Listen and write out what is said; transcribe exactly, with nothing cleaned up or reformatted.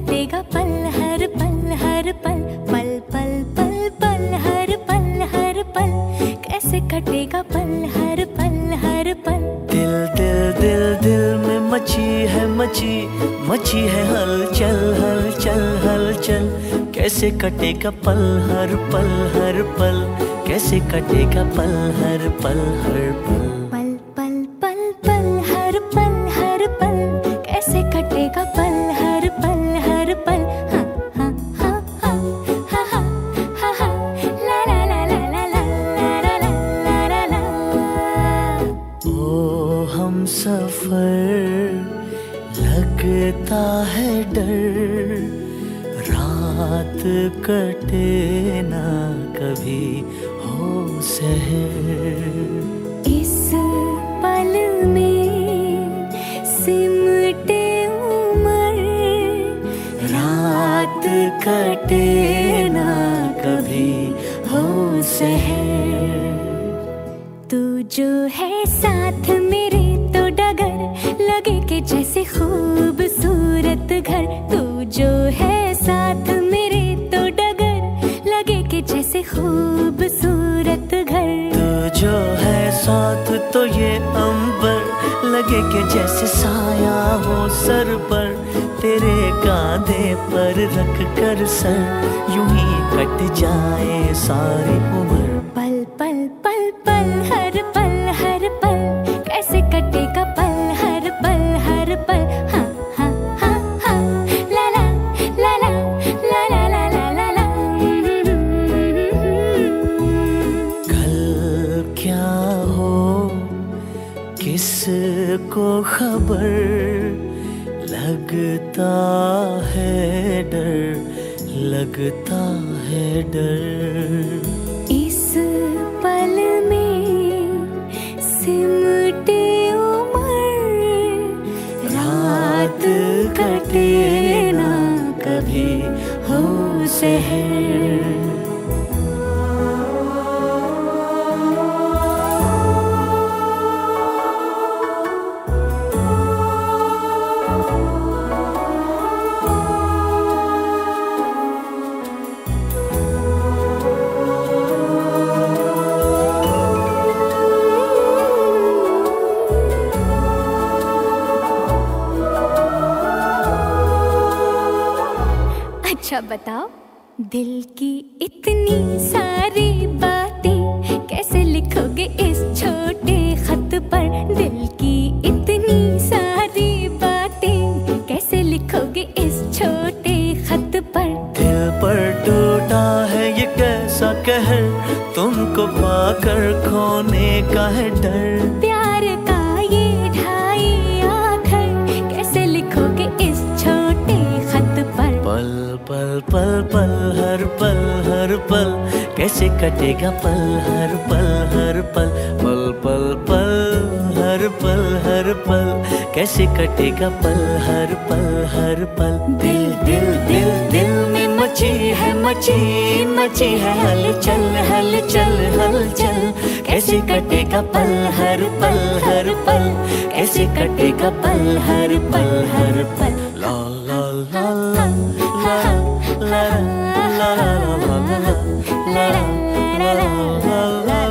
कटेगा पल हर पल हर पल, पल पल पल पल हर पल हर पल, कैसे कटेगा पल हर पल हर पल। दिल दिल दिल दिल में मची है मची मची है हलचल हलचल हलचल, कैसे कटेगा पल हर पल हर पल, कैसे कटेगा पल हर पल हर पल। पल पल पल पल हर पल हर पल, कैसे कटेगा पल हर पल हर पल। हाँ हाँ हाँ हाँ हाँ हाँ हाँ हाँ ला ला ला ला ला ला ला ला ला ला ला। ओ हम सफर लगता है डर, रात कटे ना कभी हो सहर। इस पल में सिमटे उमर, रात कटे ना कभी हो सहर। तू जो है साथ मेरे तो डगर लगे कि जैसे खूबसूरत घर। तू जो है साथ मेरे तो डगर लगे कि जैसे खूबसूरत घर। तू जो है साथ तो ये अंबर लगे कि जैसे साया हो सर पर, तेरे कांधे पर रख कर सर यूं ही कट जाए सारी उम्र। पल पल पल पल हर पल हर पल, कैसे कटेगा पल हर पल हर पल। हाँ हाँ हाँ हाँ ला ला ला ला ला ला ला ला ला ला। कल क्या हो किसको खबर, लगता है डर लगता है डर। इस पल में सिमटे उमर, रात कटे ना कभी हो सहर। अच्छा बताओ, दिल की इतनी सारी बातें कैसे लिखोगे इस छोटे खत पर। दिल की इतनी सारी बातें कैसे लिखोगे इस छोटे खत पर। दिल पर टूटा है ये कैसा कहर, तुमको पाकर खोने का है डर। प्यार का ये ढाई आखर कैसे लिखोगे इस छोटे खत पर। पल पल पल पल हर पल हर पल, कैसे कटेगा पल हर पल हर पल। पल पल पल हर पल हर पल, कैसे कटेगा पल हर पल हर पल। दिल दिल दिल दिल में मची है मची मची है हलचल हलचल हलचल, कैसे कटेगा पल हर पल हर पल, कैसे कटेगा पल हर पल हर पल। ला ला ला ला ला ला ला ला ला ला ला ला ला ला ला ला ला।